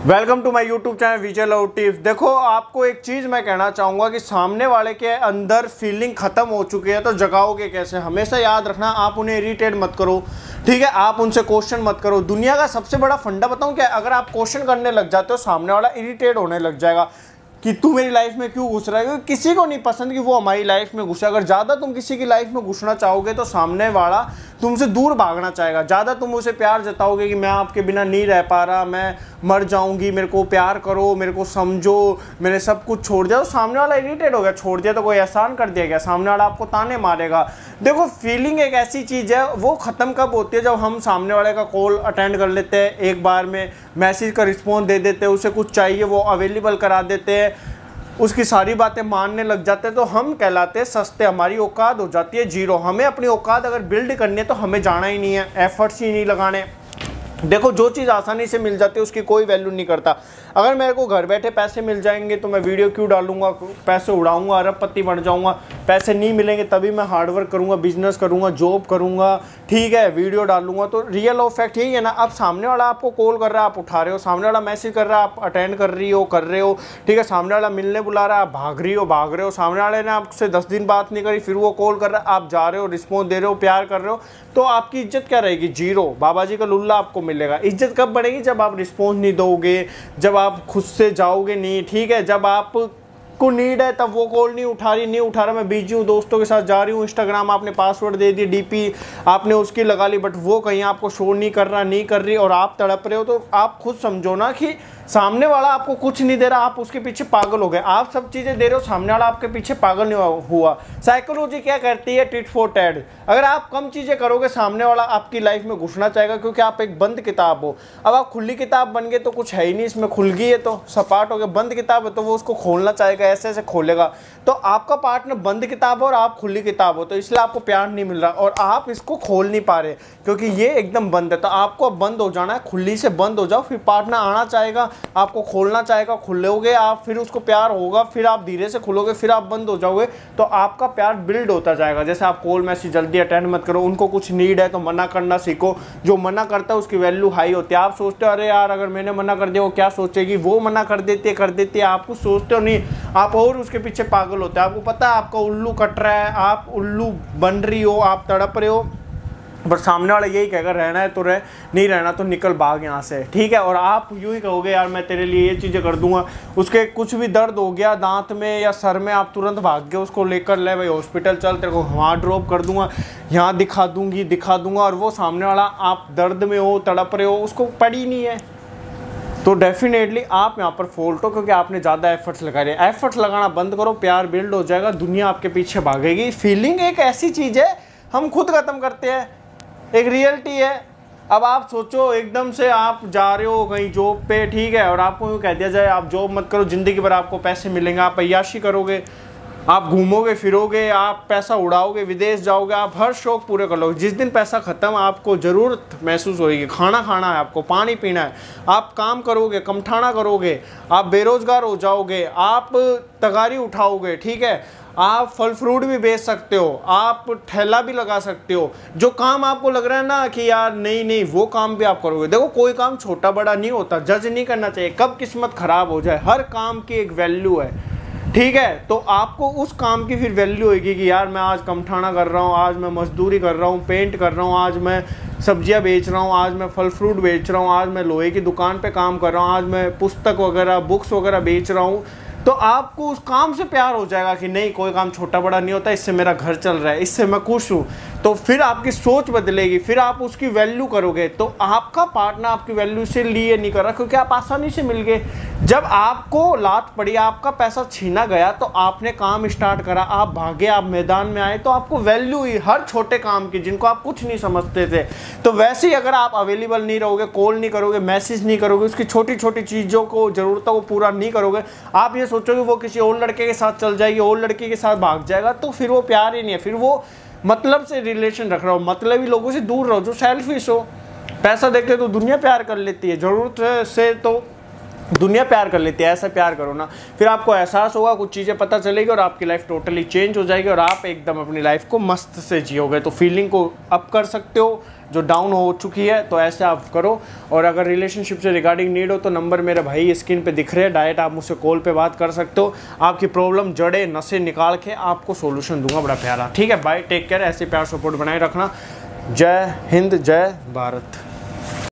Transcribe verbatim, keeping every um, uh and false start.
Welcome to my YouTube channel Vijay love tips. देखो, आपको एक चीज़ मैं कहना चाहूँगा कि सामने वाले के अंदर फीलिंग ख़त्म हो चुकी है तो जगाओगे कैसे। हमेशा याद रखना, आप उन्हें इरिटेट मत करो, ठीक है। आप उनसे क्वेश्चन मत करो। दुनिया का सबसे बड़ा फंडा बताऊँ क्या, अगर आप क्वेश्चन करने लग जाते हो सामने वाला इरिटेट होने लग जाएगा कि तू मेरी लाइफ में क्यों घुस रहा है, क्योंकि किसी को नहीं पसंद कि वो हमारी लाइफ में घुसे। अगर ज़्यादा तुम किसी की लाइफ में घुसना चाहोगे तो सामने वाला तुमसे दूर भागना चाहेगा। ज़्यादा तुम उसे प्यार जताओगे कि मैं आपके बिना नहीं रह पा रहा, मैं मर जाऊंगी, मेरे को प्यार करो, मेरे को समझो, मैंने सब कुछ छोड़ दिया, तो सामने वाला इरिटेट हो गया। छोड़ दिया तो कोई एहसान कर दिया गया, सामने वाला आपको ताने मारेगा। देखो, फीलिंग एक ऐसी चीज़ है, वो ख़त्म कब होती है, जब हम सामने वाले का कॉल अटेंड कर लेते हैं, एक बार में मैसेज का रिस्पॉन्स दे देते हैं, उसे कुछ चाहिए वो अवेलेबल करा देते हैं, उसकी सारी बातें मानने लग जाते हैं, तो हम कहलाते हैं सस्ते। हमारी औकात हो जाती है जीरो। हमें अपनी औकात अगर बिल्ड करनी है तो हमें जाना ही नहीं है, एफर्ट्स ही नहीं लगाने। देखो, जो चीज़ आसानी से मिल जाती है उसकी कोई वैल्यू नहीं करता। अगर मेरे को घर बैठे पैसे मिल जाएंगे तो मैं वीडियो क्यों डालूंगा, पैसे उड़ाऊंगा, अरबपति बन जाऊंगा। पैसे नहीं मिलेंगे तभी मैं हार्डवर्क करूंगा, बिजनेस करूंगा, जॉब करूंगा, ठीक है, वीडियो डालूंगा। तो रियल ऑफ फैक्ट यही है ना। अब सामने वाला आपको कॉल कर रहा है, आप उठा रहे हो, सामने वाला मैसेज कर रहा है, आप अटेंड कर रही हो कर रहे हो ठीक है, सामने वाला मिलने बुला रहा है, आप भाग रही हो भाग रहे हो, सामने वाले ने आपसे दस दिन बात नहीं करी, फिर वो कॉल कर रहा है, आप जा रहे हो, रिस्पॉन्स दे रहे हो, प्यार कर रहे हो, तो आपकी इज्जत क्या रहेगी, जीरो। बाबा जी का लुल्ला आपको मिलेगा। इज्जत कब बढ़ेगी, जब आप रिस्पॉन्स नहीं दोगे, जब आप खुद से जाओगे नहीं, ठीक है, जब आप को नीड है तब वो कॉल नहीं उठा रही, नहीं उठा रहा, मैं बिजी हूँ, दोस्तों के साथ जा रही हूँ, इंस्टाग्राम आपने पासवर्ड दे दिया, डीपी आपने उसकी लगा ली, बट वो कहीं आपको शो नहीं कर रहा, नहीं कर रही, और आप तड़प रहे हो, तो आप खुद समझो ना कि सामने वाला आपको कुछ नहीं दे रहा, आप उसके पीछे पागल हो गए। आप सब चीज़ें दे रहे हो, सामने वाला आपके पीछे पागल नहीं हुआ। साइकोलॉजी क्या करती है, टिट फॉर टैट। अगर आप कम चीज़ें करोगे, सामने वाला आपकी लाइफ में घुसना चाहेगा, क्योंकि आप एक बंद किताब हो। अब आप खुली किताब बन गए तो कुछ है ही नहीं, इसमें खुल गई है तो सपाट हो गया। बंद किताब है तो वो उसको खोलना चाहेगा, ऐसे ऐसे खोलेगा। तो आपका पार्टनर बंद किताब है और आप खुली किताब हो, तो इसलिए आपको प्यार नहीं मिल रहा और आप इसको खोल नहीं पा रहे क्योंकि ये एकदम बंद है। तो आपको अब बंद हो जाना है, खुली से बंद हो जाओ, फिर पार्टनर आना चाहेगा, आपको खोलना चाहेगा, खुलोगे आप, फिर उसको प्यार होगा, फिर आप धीरे से खुलोगे, फिर आप बंद हो जाओगे, तो आपका प्यार बिल्ड होता जाएगा। जैसे आप कॉल मैसेज जल्दी अटेंड मत करो, उनको कुछ नीड है तो मना करना सीखो। जो मना करता है उसकी वैल्यू हाई होती है। आप सोचते हो अरे यार अगर मैंने मना कर दिया वो क्या सोचेगी, वो मना कर देती है कर देती है, आप कुछ सोचते हो नहीं, आप और उसके पीछे पागल होते हैं। आपको पता है आपका उल्लू कट रहा है, आप उल्लू बन रही हो, आप तड़प रहे हो, बट सामने वाला यही कहेगा रहना है तो रह, नहीं रहना तो निकल भाग यहाँ से, ठीक है। और आप यूँ ही कहोगे यार मैं तेरे लिए ये चीज़ें कर दूंगा, उसके कुछ भी दर्द हो गया दांत में या सर में, आप तुरंत भाग गए, उसको लेकर ले भाई हॉस्पिटल चल, तेरे को वहाँ ड्रॉप कर दूंगा, यहाँ दिखा दूंगी दिखा दूंगा, और वो सामने वाला आप दर्द में हो, तड़प रहे हो, उसको पड़ी नहीं है, तो डेफिनेटली आप यहाँ पर फॉल्ट हो क्योंकि आपने ज़्यादा एफर्ट्स लगा रहे हैं। एफर्ट्स लगाना बंद करो, प्यार बिल्ड हो जाएगा, दुनिया आपके पीछे भागेगी। फीलिंग एक ऐसी चीज़ है हम खुद ख़त्म करते हैं, एक रियलिटी है। अब आप सोचो एकदम से आप जा रहे हो कहीं जॉब पे, ठीक है, और आपको यूँ कह दिया जाए आप जॉब मत करो, ज़िंदगी भर आपको पैसे मिलेंगे, आप अय्याशी करोगे, आप घूमोगे फिरोगे, आप पैसा उड़ाओगे, विदेश जाओगे, आप हर शौक पूरे कर लोगे। जिस दिन पैसा ख़त्म आपको ज़रूरत महसूस होगी, खाना खाना है आपको, पानी पीना है, आप काम करोगे, कमठाना करोगे, आप बेरोज़गार हो जाओगे, आप तगारी उठाओगे, ठीक है, आप फल फ्रूट भी बेच सकते हो, आप ठेला भी लगा सकते हो। जो काम आपको लग रहा है ना कि यार नहीं नहीं वो काम भी आप करोगे। देखो, कोई काम छोटा बड़ा नहीं होता, जज नहीं करना चाहिए कब किस्मत ख़राब हो जाए। हर काम की एक वैल्यू है, ठीक है। तो आपको उस काम की फिर वैल्यू होगी कि यार मैं आज कमठाना कर रहा हूँ, आज मैं मजदूरी कर रहा हूँ, पेंट कर रहा हूँ, आज मैं सब्जियाँ बेच रहा हूँ, आज मैं फल फ्रूट बेच रहा हूँ, आज मैं लोहे की दुकान पे काम कर रहा हूँ, आज मैं पुस्तक वगैरह बुक्स वगैरह बेच रहा हूँ। तो आपको उस काम से प्यार हो जाएगा कि नहीं कोई काम छोटा बड़ा नहीं होता, इससे मेरा घर चल रहा है, इससे मैं खुश हूँ। तो फिर आपकी सोच बदलेगी, फिर आप उसकी वैल्यू करोगे। तो आपका पार्टनर आपकी वैल्यू से लिए नहीं कर रहा क्योंकि आप आसानी से मिल गए। जब आपको लात पड़ी, आपका पैसा छीना गया, तो आपने काम स्टार्ट करा, आप भागे, आप मैदान में आए, तो आपको वैल्यू हुई हर छोटे काम की जिनको आप कुछ नहीं समझते थे। तो वैसे ही अगर आप अवेलेबल नहीं रहोगे, कॉल नहीं करोगे, मैसेज नहीं करोगे, उसकी छोटी छोटी चीज़ों को ज़रूरतों को पूरा नहीं करोगे, आप ये सोचोगे वो किसी और लड़के के साथ चल जाएगी, और लड़की के साथ भाग जाएगा, तो फिर वो प्यार ही नहीं है, फिर वो मतलब से रिलेशन रख रहा हो। मतलबी लोगों से दूर रहो, जो सेल्फिश हो। पैसा देखते तो दुनिया प्यार कर लेती है, ज़रूरत से तो दुनिया प्यार कर लेती है, ऐसा प्यार करो ना, फिर आपको एहसास होगा, कुछ चीज़ें पता चलेगी और आपकी लाइफ टोटली चेंज हो जाएगी और आप एकदम अपनी लाइफ को मस्त से जियोगे। तो फीलिंग को अप कर सकते हो, जो डाउन हो चुकी है, तो ऐसे आप करो। और अगर रिलेशनशिप से रिगार्डिंग नीड हो तो नंबर मेरे भाई स्क्रीन पे दिख रहे हैं, डायरेक्ट आप मुझसे कॉल पे बात कर सकते हो। आपकी प्रॉब्लम जड़े नशे निकाल के आपको सोल्यूशन दूंगा बड़ा प्यारा। ठीक है, बाय, टेक केयर, ऐसे प्यार सपोर्ट बनाए रखना। जय हिंद, जय भारत।